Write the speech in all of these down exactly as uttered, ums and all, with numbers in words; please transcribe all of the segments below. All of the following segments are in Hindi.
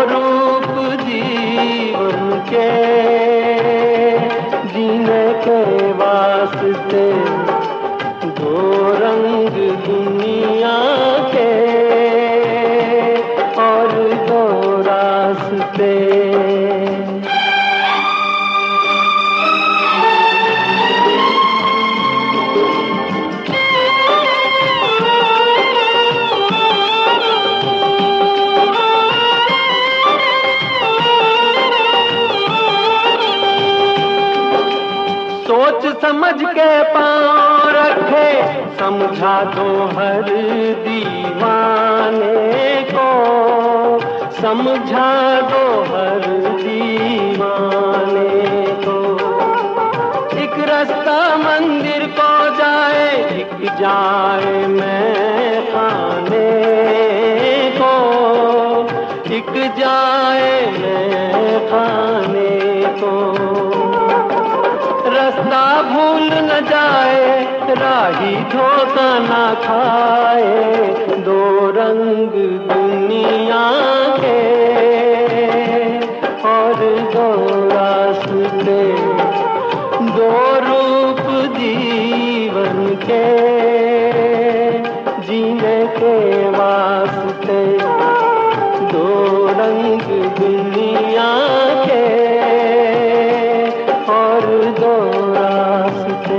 रूप जीवन के जीने के वास्ते, दो रंग दुनिया के और दो रास्ते। सोच समझ के पाँव रखे, समझा दो हर दीवाने को, समझा दो हर दीवाने को। एक रास्ता मंदिर को जाए, एक जाए मैं खाने को, एक जाए मैं खाने को। रास्ता भूल न जाए, राही धोखा न खाए, दो रंग दुनिया के और दो रास्ते, दो रूप जीवन के जीने के वास्ते, दो रंग दुनिया के और दो रास्ते।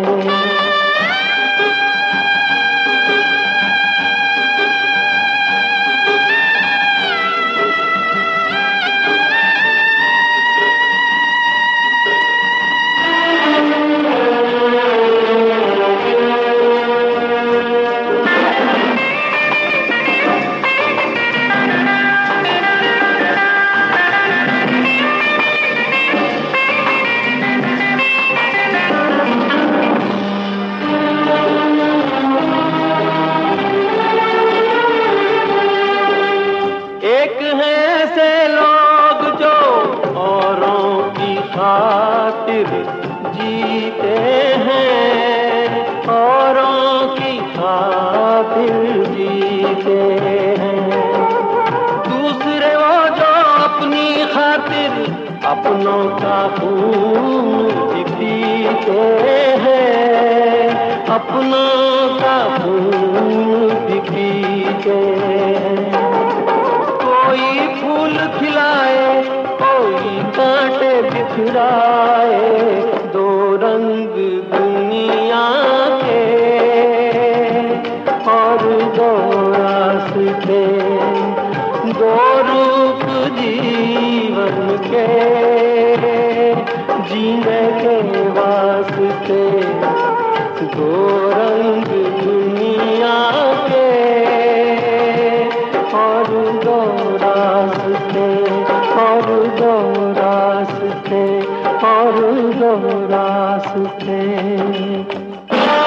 एक हैं ऐसे लोग जो औरों की खातिर जीते हैं, औरों की खातिर जीते हैं। दूसरे वो जो अपनी खातिर अपनों का खून भी पीते हैं, अपनों का खून भी पीते हैं। कोई फूल खिलाए, कोई कांटे बिखराए, दो रंग दुनिया के और दो रास्ते, दो रूप जीवन के जीने के वास्ते, दो रंग दुनिया के और दो रास्ते, और दो रास्ते, और दो रास्ते।